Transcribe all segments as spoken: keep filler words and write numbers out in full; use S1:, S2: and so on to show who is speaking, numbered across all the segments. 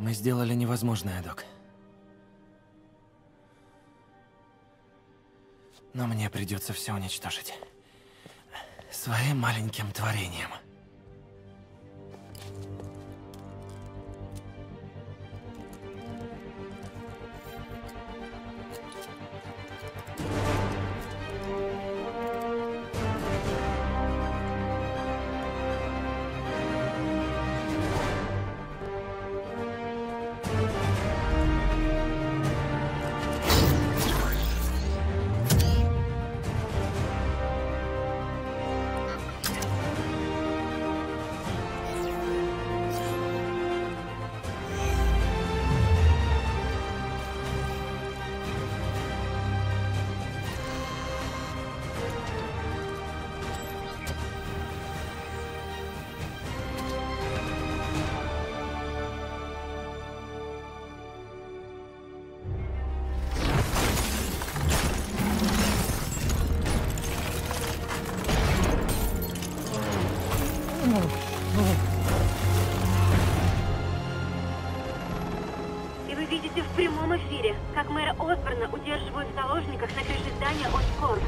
S1: Мы сделали невозможное, док. Но мне придется все уничтожить. Своим маленьким творением.
S2: И вы видите в прямом эфире, как мэра Осборна удерживают в заложниках на крыше здания Оскорб.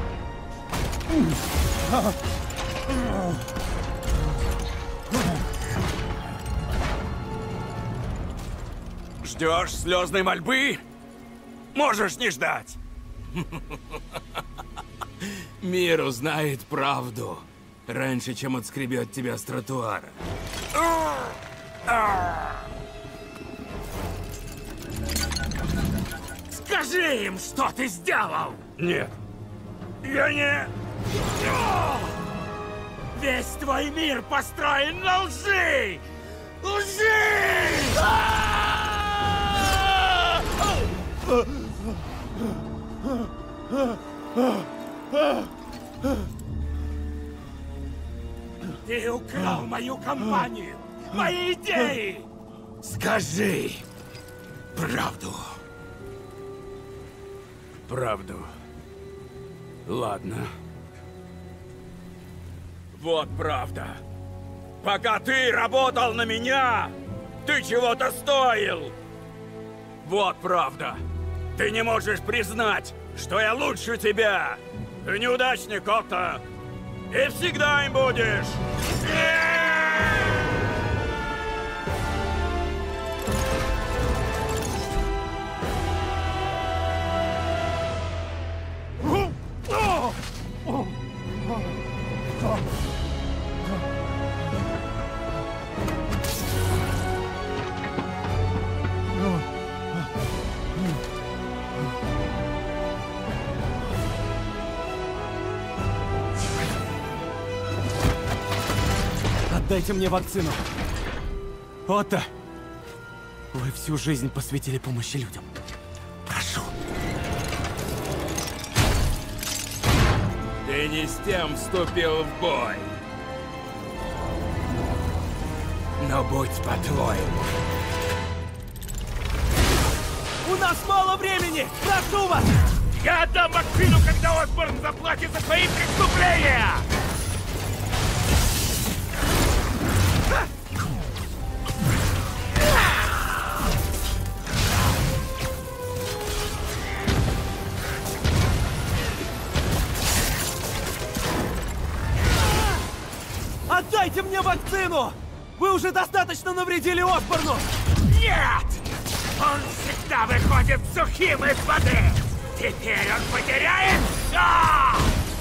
S3: Ждешь слезной мольбы? Можешь не ждать.
S4: Мир узнает правду раньше, чем отскребет тебя с тротуара. Скажи им, что ты сделал!
S3: Нет. Я не...
S4: Весь твой мир построен на лжи! Лжи! Ты украл мою компанию, мои идеи! Скажи правду.
S3: Правду. Ладно. Вот правда. Пока ты работал на меня, ты чего-то стоил. Вот правда. Ты не можешь признать, что я лучше тебя. Ты неудачник, Отто. И всегда им будешь.
S1: Отдайте мне вакцину. Отто, вы всю жизнь посвятили помощи людям. Прошу.
S4: Ты не с тем вступил в бой. Но будь по-твоему.
S1: У нас мало времени! Прошу вас!
S4: Я отдам вакцину, когда Осборн заплатит за свои преступления!
S1: Отдайте мне вакцину! Вы уже достаточно навредили Осборну!
S4: Нет! Он всегда выходит сухим из воды! Теперь он потеряет все!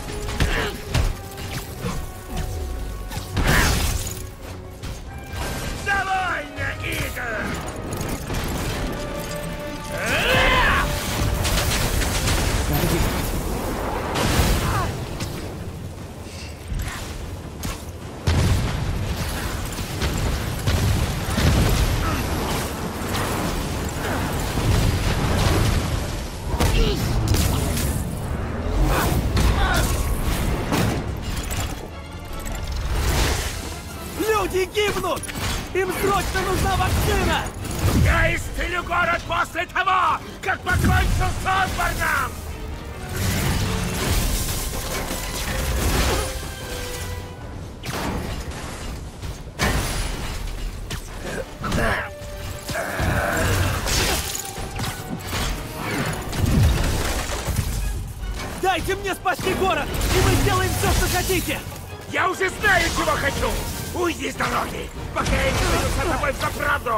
S4: Довольно игр!
S1: Люди гибнут! Им срочно нужна вакцина!
S4: Я исцелю город после того, как покончил с Осборном!
S1: Дайте мне спасти город, и мы сделаем все, что хотите!
S3: Я уже знаю, чего хочу! Уйди с дороги, пока я не сойду с тобой за правду!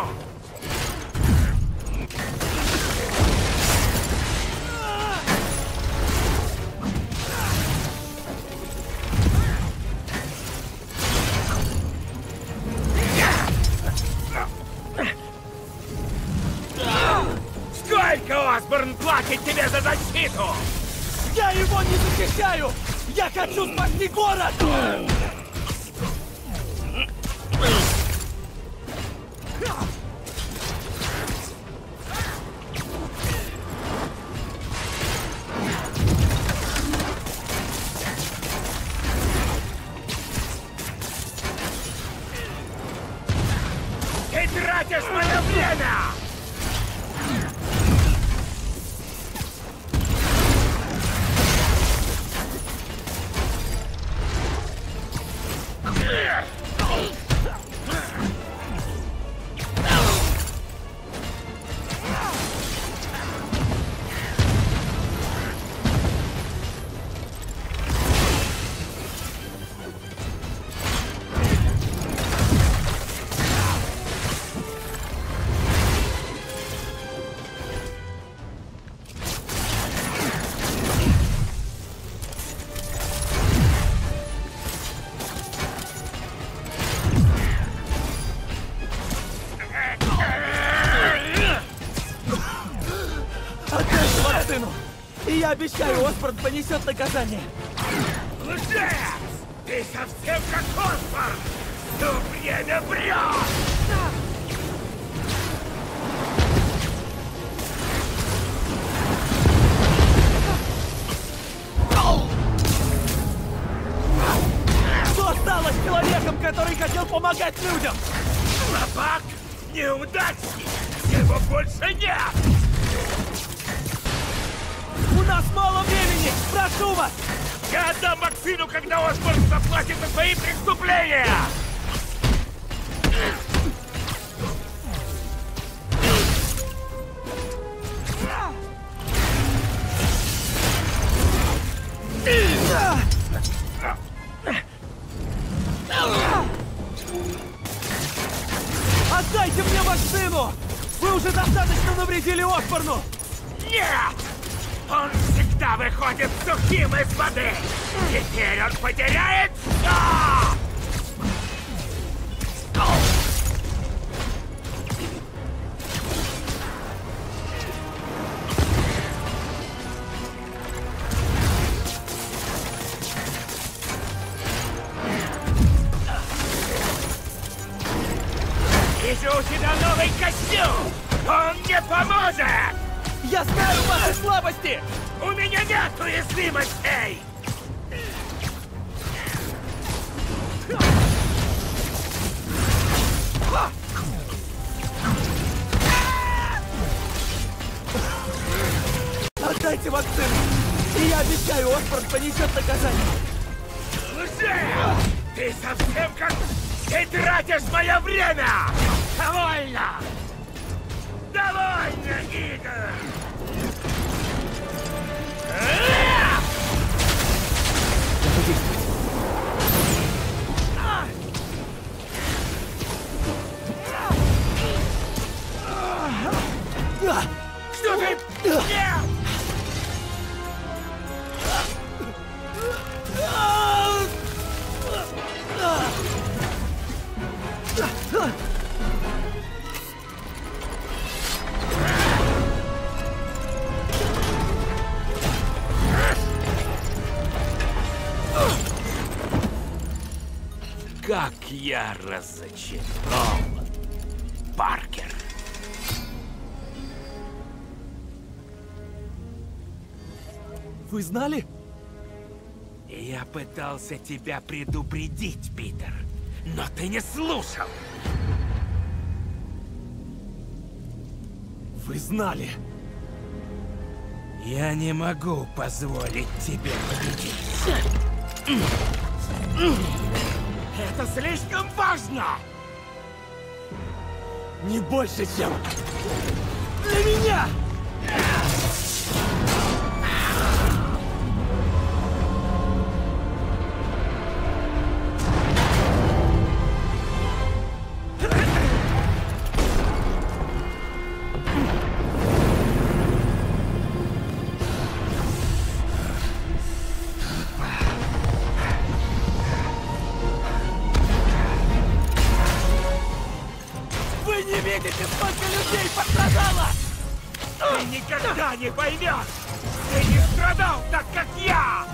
S3: Сколько Осборн платит тебе за защиту?
S1: Я его не защищаю! Я хочу спасти город!
S3: Ты тратишь мое время!
S1: И я обещаю, Осборн понесет наказание.
S3: Лжец! Ты совсем как Осборн! Все время врешь!
S1: Что стало с человеком, который хотел помогать людям?
S3: Слабак! Неудачник! Его больше нет!
S1: У нас мало времени! Прошу вас!
S3: Я отдам Максину, когда Осборн заплатит за свои преступления!
S1: Отдайте мне вакцину! Вы уже достаточно навредили Осборну!
S3: Нет! Он всегда выходит сухим из воды! Теперь он потеряет все! Вижу, у тебя новый костюм! Он не поможет!
S1: Я знаю ваши слабости!
S3: У меня нет уязвимостей!
S1: Отдайте вакцину! И я обещаю, Осборн понесет наказание!
S3: Лжец! Ты совсем как... Ты тратишь мое время! Довольно! Довольно, Игорь! Что ты? Нет! Как я разочарован, Паркер.
S1: Вы знали?
S3: Я пытался тебя предупредить, Питер, но ты не слушал.
S1: Вы знали?
S3: Я не могу позволить тебе победить. Это слишком важно!
S1: Не больше, чем для меня!
S3: видите, сколько людей пострадало? Ты никогда не поймешь! Ты не страдал так, как я!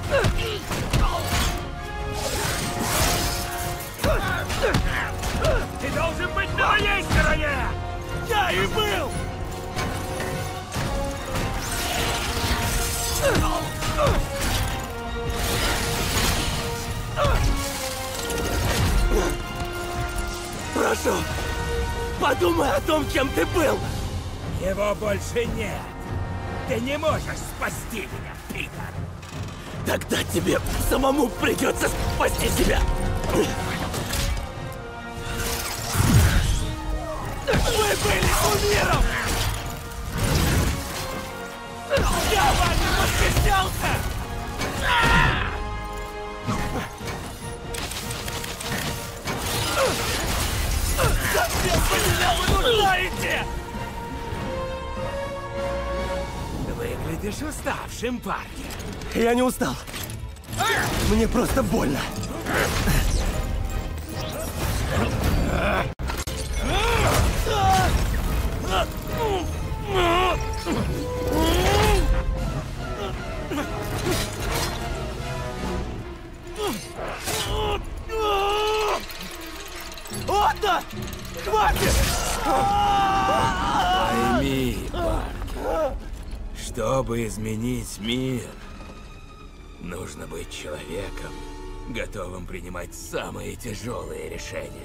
S3: Ты должен быть на моей стороне! Я и был!
S5: Прошу, подумай о том, кем ты был!
S3: Его больше нет! Ты не можешь спасти меня, Питер!
S5: Тогда тебе самому придется спасти себя! Вы были кумиром! Я вами восхищался! Зачем вы меня вынуждаете?
S3: Выглядишь уставшим, парень.
S5: Я не устал. Мне просто больно. Отто! Хватит!
S4: Пойми, Паркер, чтобы изменить мир, нужно быть человеком, готовым принимать самые тяжелые решения.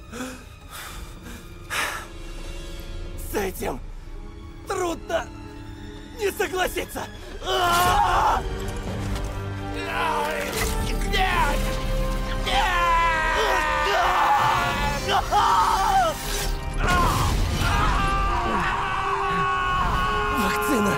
S5: С этим трудно не согласиться. Вакцина.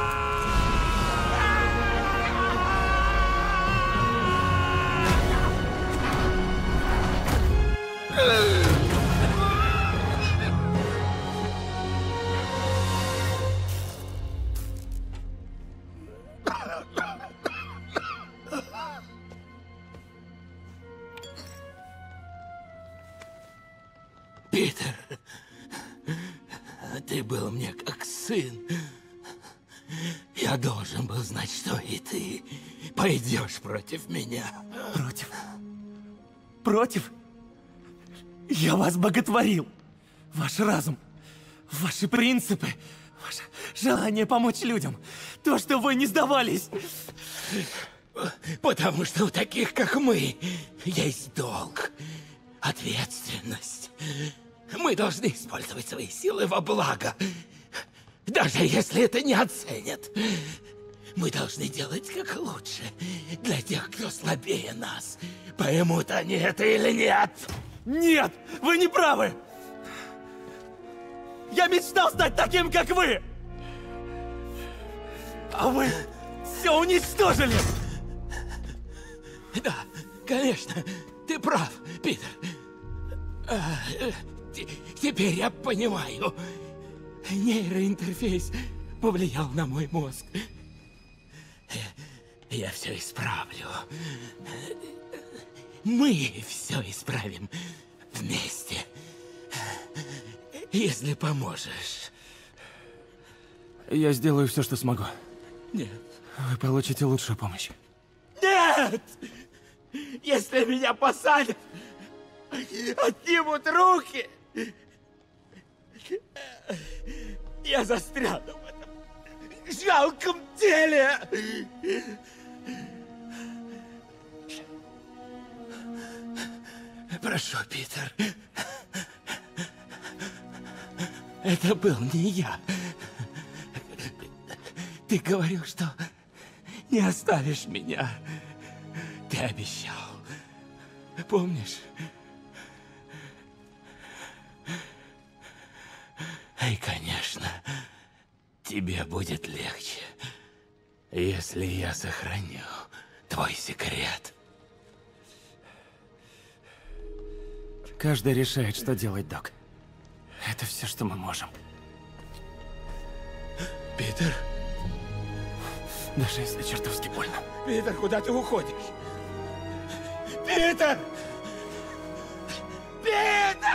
S4: Питер, ты был мне как сын. Я должен был знать, что и ты пойдешь против меня.
S5: Против? Против? Я вас боготворил. Ваш разум, ваши принципы, ваше желание помочь людям. То, что вы не сдавались.
S4: Потому что у таких, как мы, есть долг, ответственность. Мы должны использовать свои силы во благо, даже если это не оценят. Мы должны делать как лучше для тех, кто слабее нас. Поймут они это или нет?
S5: Нет, вы не правы. Я мечтал стать таким, как вы. А вы все уничтожили.
S4: Да, конечно, ты прав, Питер. А, теперь я понимаю. Нейроинтерфейс повлиял на мой мозг. Я все исправлю. Мы все исправим вместе. Если поможешь.
S1: Я сделаю все, что смогу.
S4: Нет.
S1: Вы получите лучшую помощь.
S4: Нет! Если меня посадят, отнимут руки, я застряну в этом жалком теле. Прошу, Питер. Это был не я. Ты говорил, что не оставишь меня. Ты обещал. Помнишь? И, конечно, тебе будет легче, если я сохраню твой секрет.
S1: Каждый решает, что делать, док. Это все, что мы можем.
S4: Питер?
S1: Даже если чертовски больно.
S4: Питер, куда ты уходишь? Питер! Питер!